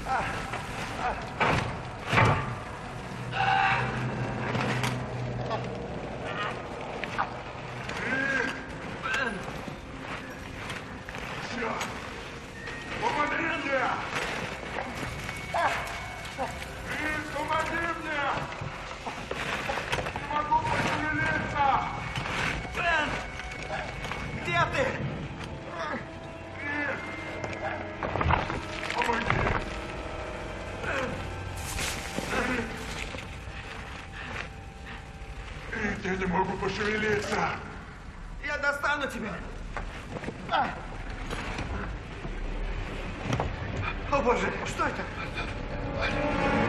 Я не могу пошевелиться. Я достану тебя. О, Боже, что это?